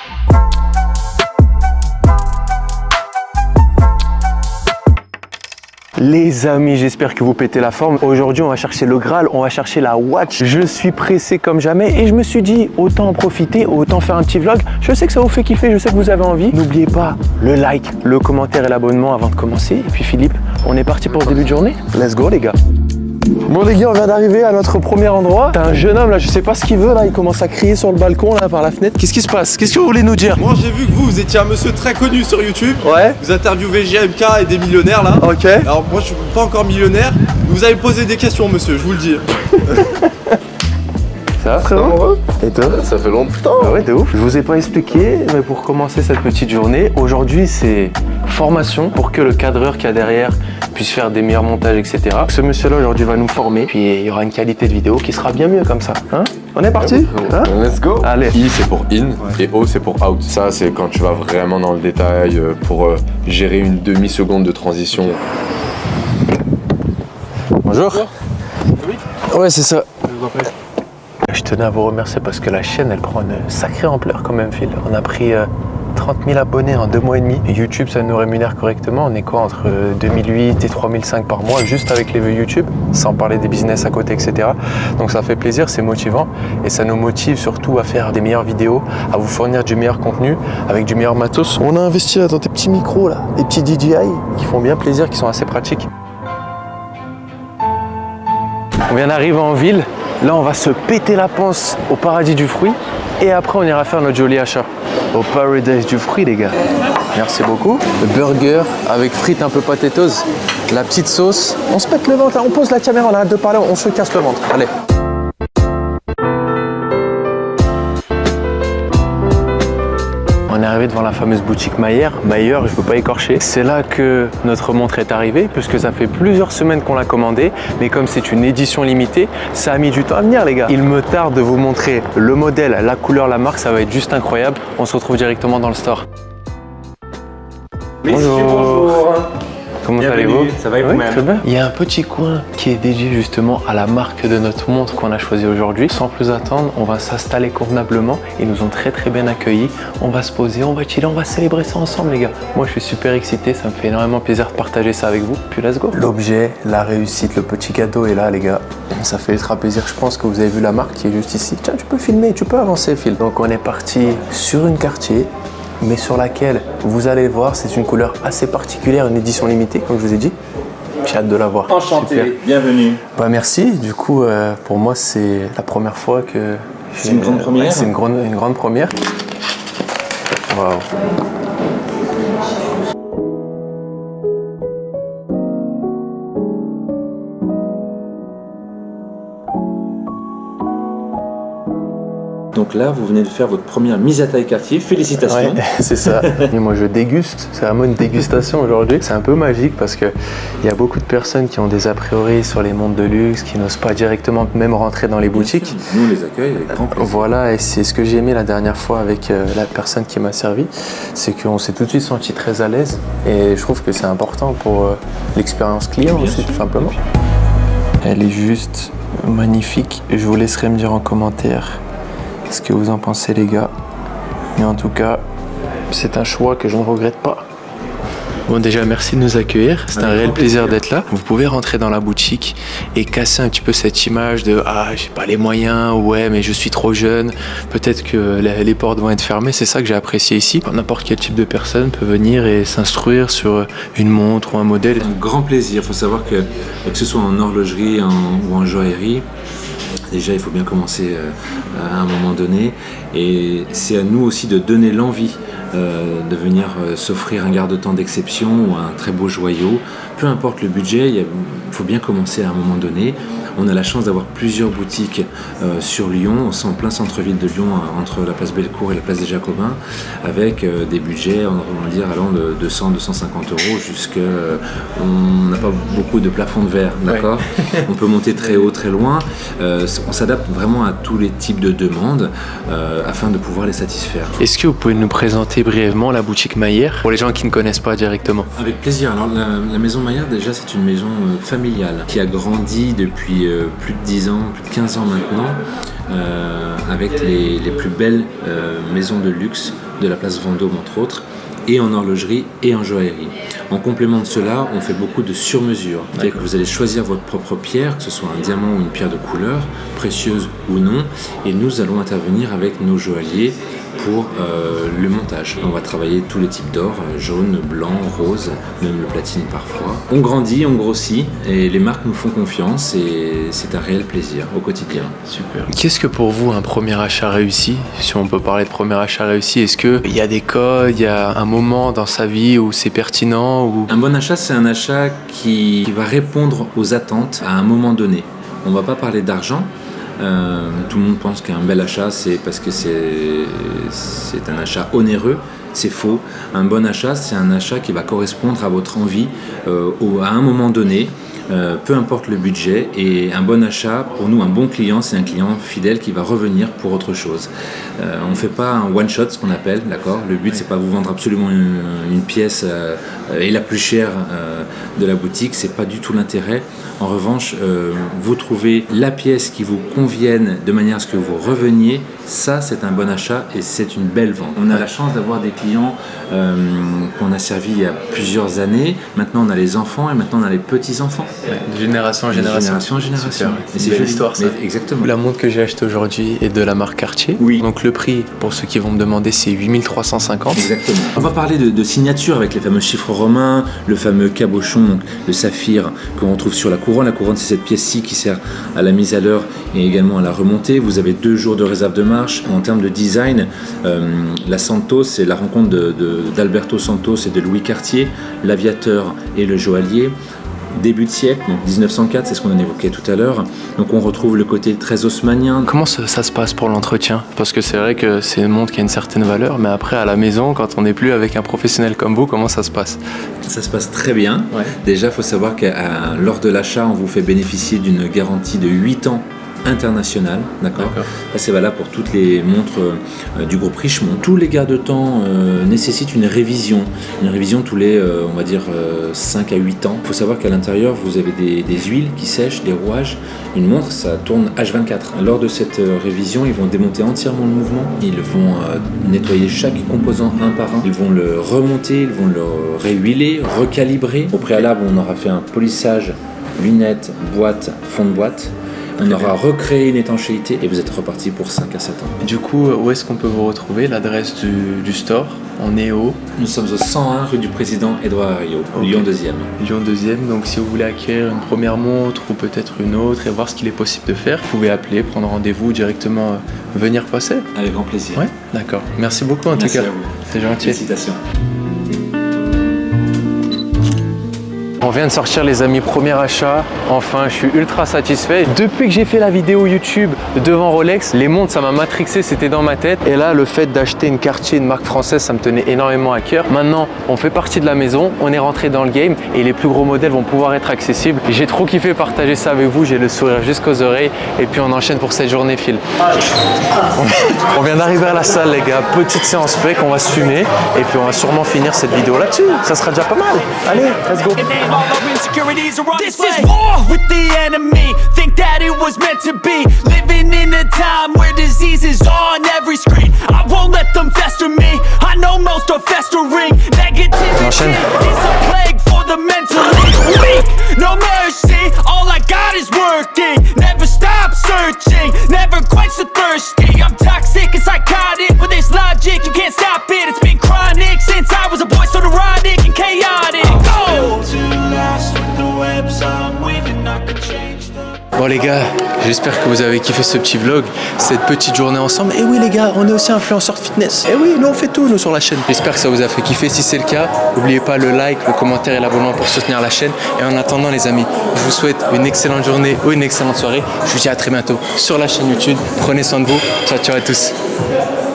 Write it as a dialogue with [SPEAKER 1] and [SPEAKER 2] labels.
[SPEAKER 1] Les amis, j'espère que vous pétez la forme. Aujourd'hui, on va chercher le Graal, on va chercher la watch. Je suis pressé comme jamais et je me suis dit, autant en profiter, autant faire un petit vlog. Je sais que ça vous fait kiffer, je sais que vous avez envie. N'oubliez pas le like, le commentaire et l'abonnement avant de commencer. Et puis Philippe, on est parti pour ce début de journée. Let's go les gars. Bon les gars, on vient d'arriver à notre premier endroit. T'as un jeune homme là, je sais pas ce qu'il veut là, il commence à crier sur le balcon là par la fenêtre. Qu'est-ce qui se passe? Qu'est-ce que vous voulez nous dire?
[SPEAKER 2] Moi j'ai vu que vous étiez un monsieur très connu sur YouTube.
[SPEAKER 1] Ouais.
[SPEAKER 2] Vous interviewez JMK et des millionnaires là.
[SPEAKER 1] Ok.
[SPEAKER 2] Alors moi je suis pas encore millionnaire. Vous avez posé des questions monsieur, je vous le dis.
[SPEAKER 1] Ça va frérot? Et toi?
[SPEAKER 2] Ça fait longtemps.
[SPEAKER 1] Ah ouais, de ouf. Je vous ai pas expliqué, mais pour commencer cette petite journée, aujourd'hui c'est formation pour que le cadreur qui a derrière puisse faire des meilleurs montages, etc. Ce monsieur-là aujourd'hui va nous former, puis il y aura une qualité de vidéo qui sera bien mieux comme ça. Hein? On est parti? Hein?
[SPEAKER 3] Let's go.
[SPEAKER 1] Allez.
[SPEAKER 3] I c'est pour in et O c'est pour out. Ça c'est quand tu vas vraiment dans le détail pour gérer une demi-seconde de transition.
[SPEAKER 1] Bonjour.
[SPEAKER 2] Oui.
[SPEAKER 1] Ouais, c'est ça.
[SPEAKER 2] Je vous en prie.
[SPEAKER 1] Je tenais à vous remercier parce que la chaîne, elle prend une sacrée ampleur quand même, Phil. On a pris 30 000 abonnés en 2 mois et demi. Et YouTube, ça nous rémunère correctement. On est quoi entre 2008 et 3005 par mois, juste avec les vues YouTube, sans parler des business à côté, etc. Donc ça fait plaisir, c'est motivant. Et ça nous motive surtout à faire des meilleures vidéos, à vous fournir du meilleur contenu, avec du meilleur matos. On a investi là dans tes petits micros, là, des petits DJI qui font bien plaisir, qui sont assez pratiques. On vient d'arriver en ville. Là, on va se péter la panse au paradis du fruit et après, on ira faire notre joli achat au paradise du fruit, les gars. Merci beaucoup. Le burger avec frites un peu potatoes, la petite sauce. On se pète le ventre, là. On pose la caméra, on arrête de parler, on se casse le ventre. Allez. On est arrivé devant la fameuse boutique Mayer, je ne peux pas écorcher. C'est là que notre montre est arrivée, puisque ça fait plusieurs semaines qu'on l'a commandée, mais comme c'est une édition limitée, ça a mis du temps à venir les gars. Il me tarde de vous montrer le modèle, la couleur, la marque, ça va être juste incroyable. On se retrouve directement dans le store.
[SPEAKER 2] Bonjour.
[SPEAKER 1] Comment allez-vous?
[SPEAKER 2] Ça va et vous-même?
[SPEAKER 1] Très bien. Il y a un petit coin qui est dédié justement à la marque de notre montre qu'on a choisi aujourd'hui. Sans plus attendre, on va s'installer convenablement. Ils nous ont très bien accueillis. On va se poser, on va chiller, on va célébrer ça ensemble les gars. Moi je suis super excité, ça me fait énormément plaisir de partager ça avec vous. Puis let's go. L'objet, la réussite, le petit cadeau est là les gars. Ça fait ultra plaisir. Je pense que vous avez vu la marque qui est juste ici. Tiens, tu peux filmer, tu peux avancer Phil. Donc on est parti sur une quartier, mais sur laquelle, vous allez voir, c'est une couleur assez particulière, une édition limitée, comme je vous ai dit. J'ai hâte de la voir.
[SPEAKER 4] Enchanté,
[SPEAKER 1] Super.
[SPEAKER 4] bienvenue.
[SPEAKER 1] Bah merci, du coup, pour moi, c'est la première fois que...
[SPEAKER 4] C'est une grande première.
[SPEAKER 1] Ouais, c'est une grande première. Waouh.
[SPEAKER 4] Donc là, vous venez de faire votre première mise à taille quartier. Félicitations.
[SPEAKER 1] Ouais, c'est ça. Et moi, je déguste. C'est vraiment une dégustation aujourd'hui. C'est un peu magique parce qu'il y a beaucoup de personnes qui ont des a priori sur les montres de luxe, qui n'osent pas directement même rentrer dans les boutiques.
[SPEAKER 4] Nous, on les accueille avec grand plaisir.
[SPEAKER 1] Voilà, et c'est ce que j'ai aimé la dernière fois avec la personne qui m'a servi, c'est qu'on s'est tout de suite senti très à l'aise. Et je trouve que c'est important pour l'expérience client
[SPEAKER 4] Bien
[SPEAKER 1] aussi,
[SPEAKER 4] sûr.
[SPEAKER 1] tout simplement. Elle est juste magnifique. Je vous laisserai me dire en commentaire ce que vous en pensez les gars. Mais en tout cas, c'est un choix que je ne regrette pas. Bon déjà merci de nous accueillir, c'est un réel plaisir d'être là. Vous pouvez rentrer dans la boutique et casser un petit peu cette image de ah j'ai pas les moyens, ouais mais je suis trop jeune, peut-être que les portes vont être fermées, c'est ça que j'ai apprécié ici. N'importe quel type de personne peut venir et s'instruire sur une montre ou un modèle.
[SPEAKER 4] Un grand plaisir. Il faut savoir que ce soit en horlogerie ou en joaillerie, déjà il faut bien commencer à un moment donné et c'est à nous aussi de donner l'envie de venir s'offrir un garde-temps d'exception ou un très beau joyau. Peu importe le budget, il faut bien commencer à un moment donné. On a la chance d'avoir plusieurs boutiques sur Lyon, on est en plein centre-ville de Lyon, entre la place Bellecour et la place des Jacobins, avec des budgets, on va dire, allant de 200, 250 euros jusqu'à... on n'a pas beaucoup de plafond de verre, d'accord? Ouais. On peut monter très haut, très loin. On s'adapte vraiment à tous les types de demandes afin de pouvoir les satisfaire.
[SPEAKER 1] Est-ce que vous pouvez nous présenter brièvement la boutique Mayer pour les gens qui ne connaissent pas directement?
[SPEAKER 4] Avec plaisir. Alors la maison Mayer, déjà, c'est une maison familiale qui a grandi depuis plus de 10 ans, plus de 15 ans maintenant, avec les plus belles maisons de luxe de la place Vendôme entre autres, et en horlogerie et en joaillerie. En complément de cela, on fait beaucoup de sur-mesure. C'est-à-dire que vous allez choisir votre propre pierre, que ce soit un diamant ou une pierre de couleur, précieuse ou non, et nous allons intervenir avec nos joailliers pour le montage. On va travailler tous les types d'or, jaune, blanc, rose, même le platine parfois. On grandit, on grossit, et les marques nous font confiance, et c'est un réel plaisir au quotidien.
[SPEAKER 1] Super. Qu'est-ce que pour vous un premier achat réussi? Si on peut parler de premier achat réussi, est-ce qu'il y a des codes, il y a un moment dans sa vie où c'est pertinent ou...
[SPEAKER 4] Un bon achat, c'est un achat qui va répondre aux attentes à un moment donné. On ne va pas parler d'argent. Tout le monde pense qu'un bel achat, c'est parce que c'est un achat onéreux. C'est faux. Un bon achat, c'est un achat qui va correspondre à votre envie à un moment donné. Peu importe le budget, et un bon achat, pour nous un bon client, c'est un client fidèle qui va revenir pour autre chose. On ne fait pas un one shot, ce qu'on appelle, d'accord. Le but c'est pas vous vendre absolument une pièce et la plus chère de la boutique, c'est pas du tout l'intérêt. En revanche, vous trouvez la pièce qui vous convienne de manière à ce que vous reveniez, ça c'est un bon achat et c'est une belle vente. On a la chance d'avoir des clients qu'on a servis il y a plusieurs années. Maintenant on a les enfants et maintenant on a les petits-enfants.
[SPEAKER 1] Ouais, de génération en génération.
[SPEAKER 4] Et c'est
[SPEAKER 1] une histoire ça.
[SPEAKER 4] Exactement.
[SPEAKER 1] La montre que j'ai achetée aujourd'hui est de la marque Cartier.
[SPEAKER 4] Oui.
[SPEAKER 1] Donc le prix, pour ceux qui vont me demander, c'est 8350.
[SPEAKER 4] Exactement. On va parler de signature avec les fameux chiffres romains, le fameux cabochon, donc le saphir qu'on retrouve sur la couronne. La couronne, c'est cette pièce-ci qui sert à la mise à l'heure et également à la remontée. Vous avez 2 jours de réserve de marche. En termes de design, la Santos, c'est la rencontre d'Alberto Santos et de Louis Cartier, l'aviateur et le joaillier. Début de siècle, donc 1904, c'est ce qu'on en évoquait tout à l'heure. Donc on retrouve le côté très haussmannien.
[SPEAKER 1] Comment ça se passe pour l'entretien? Parce que c'est vrai que c'est une montre qui a une certaine valeur, mais après à la maison, quand on n'est plus avec un professionnel comme vous, comment ça se passe?
[SPEAKER 4] Ça se passe très bien.
[SPEAKER 1] Ouais.
[SPEAKER 4] Déjà, il faut savoir que lors de l'achat, on vous fait bénéficier d'une garantie de 8 ans international, d'accord. Ça c'est valable pour toutes les montres du groupe Richemont. Tous les garde-temps nécessitent une révision tous les, on va dire, 5 à 8 ans. Il faut savoir qu'à l'intérieur, vous avez des huiles qui sèchent, des rouages. Une montre, ça tourne H24. Lors de cette révision, ils vont démonter entièrement le mouvement. Ils vont nettoyer chaque composant un par un. Ils vont le remonter, ils vont le réhuiler, recalibrer. Au préalable, on aura fait un polissage, lunettes, boîte, fond de boîte. On aura recréé une étanchéité et vous êtes reparti pour 5 à 7 ans.
[SPEAKER 1] Du coup, où est-ce qu'on peut vous retrouver? L'adresse du store? On est au...
[SPEAKER 4] Nous sommes au 101 rue du Président Édouard Herriot, Lyon 2e.
[SPEAKER 1] Lyon 2e, donc si vous voulez acquérir une première montre ou peut-être une autre et voir ce qu'il est possible de faire, vous pouvez appeler, prendre rendez-vous, directement venir passer.
[SPEAKER 4] Avec grand plaisir.
[SPEAKER 1] Ouais, d'accord. Merci beaucoup en tout cas.
[SPEAKER 4] Merci à vous.
[SPEAKER 1] C'est gentil.
[SPEAKER 4] Félicitations.
[SPEAKER 1] On vient de sortir les amis, premier achat, enfin je suis ultra satisfait. Depuis que j'ai fait la vidéo YouTube devant Rolex, les montres ça m'a matrixé, c'était dans ma tête. Et là le fait d'acheter une Cartier, une marque française, ça me tenait énormément à cœur. Maintenant on fait partie de la maison, on est rentré dans le game et les plus gros modèles vont pouvoir être accessibles. J'ai trop kiffé partager ça avec vous, j'ai le sourire jusqu'aux oreilles et puis on enchaîne pour cette journée Phil. On vient d'arriver à la salle les gars, petite séance spec, on va se fumer et puis on va sûrement finir cette vidéo là-dessus. Ça sera déjà pas mal. Allez, let's go.
[SPEAKER 5] All our insecurities are on this is war with the enemy. Think that it was meant to be. Living in a time where disease is on every screen. I won't let them fester me. I know most are festering. Negativity is a plague for the mentally weak. No mercy, all I got is working. Never stop searching, never quench the thirsty. I'm toxic and psychotic, but there's logic, you can't stop it. It's been chronic since I was a boy, so neurotic and chaotic.
[SPEAKER 1] Bon les gars, j'espère que vous avez kiffé ce petit vlog, cette petite journée ensemble. Et oui les gars, on est aussi influenceurs fitness. Et oui, nous on fait tout nous sur la chaîne. J'espère que ça vous a fait kiffer. Si c'est le cas, n'oubliez pas le like, le commentaire et l'abonnement pour soutenir la chaîne. Et en attendant les amis, je vous souhaite une excellente journée ou une excellente soirée. Je vous dis à très bientôt sur la chaîne YouTube. Prenez soin de vous. Ciao ciao à tous.